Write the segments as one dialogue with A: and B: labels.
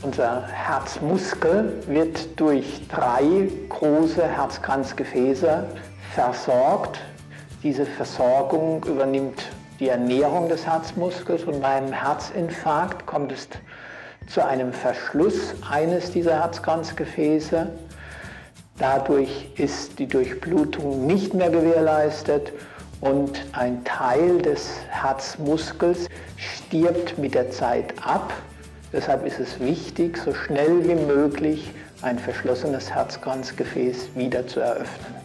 A: Unser Herzmuskel wird durch 3 große Herzkranzgefäße versorgt. Diese Versorgung übernimmt die Ernährung des Herzmuskels und bei einem Herzinfarkt kommt es zu einem Verschluss eines dieser Herzkranzgefäße. Dadurch ist die Durchblutung nicht mehr gewährleistet und ein Teil des Herzmuskels stirbt mit der Zeit ab. Deshalb ist es wichtig, so schnell wie möglich ein verschlossenes Herzkranzgefäß wieder zu eröffnen.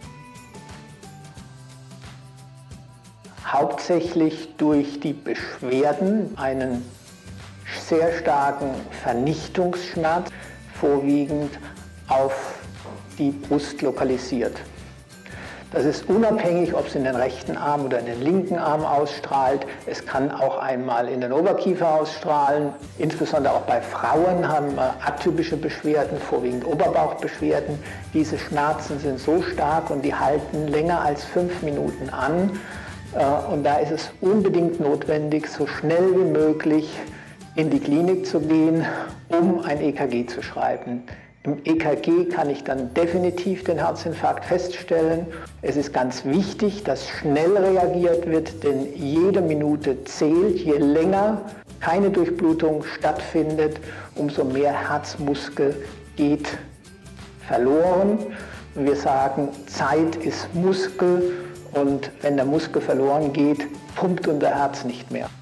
A: Hauptsächlich durch die Beschwerden, einen sehr starken Vernichtungsschmerz, vorwiegend auf die Brust lokalisiert. Das ist unabhängig, ob es in den rechten Arm oder in den linken Arm ausstrahlt. Es kann auch einmal in den Oberkiefer ausstrahlen. Insbesondere auch bei Frauen haben wir atypische Beschwerden, vorwiegend Oberbauchbeschwerden. Diese Schmerzen sind so stark und die halten länger als 5 Minuten an. Und da ist es unbedingt notwendig, so schnell wie möglich in die Klinik zu gehen, um ein EKG zu schreiben. Im EKG kann ich dann definitiv den Herzinfarkt feststellen. Es ist ganz wichtig, dass schnell reagiert wird, denn jede Minute zählt. Je länger keine Durchblutung stattfindet, umso mehr Herzmuskel geht verloren. Und wir sagen, Zeit ist Muskel und wenn der Muskel verloren geht, pumpt unser Herz nicht mehr.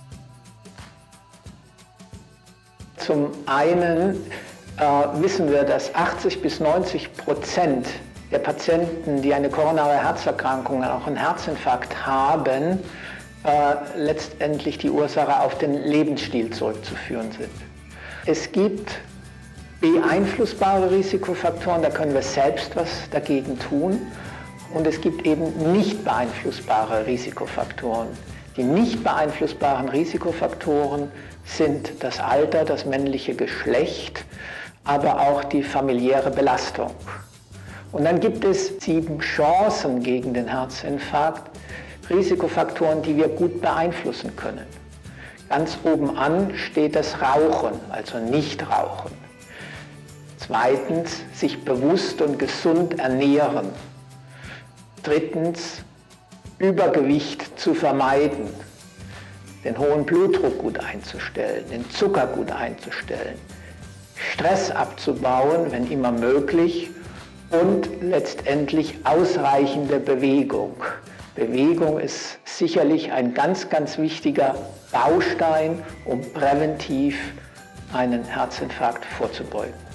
A: Zum einen wissen wir, dass 80–90% der Patienten, die eine koronare Herzerkrankung, auch einen Herzinfarkt haben, letztendlich die Ursache auf den Lebensstil zurückzuführen sind. Es gibt beeinflussbare Risikofaktoren, da können wir selbst was dagegen tun. Und es gibt eben nicht beeinflussbare Risikofaktoren. Die nicht beeinflussbaren Risikofaktoren sind das Alter, das männliche Geschlecht, aber auch die familiäre Belastung. Und dann gibt es 7 Chancen gegen den Herzinfarkt, Risikofaktoren, die wir gut beeinflussen können. Ganz oben an steht das Rauchen, also Nichtrauchen. Zweitens, sich bewusst und gesund ernähren. Drittens, Übergewicht zu vermeiden, den hohen Blutdruck gut einzustellen, den Zucker gut einzustellen, Stress abzubauen, wenn immer möglich, und letztendlich ausreichende Bewegung. Bewegung ist sicherlich ein ganz, ganz wichtiger Baustein, um präventiv einen Herzinfarkt vorzubeugen.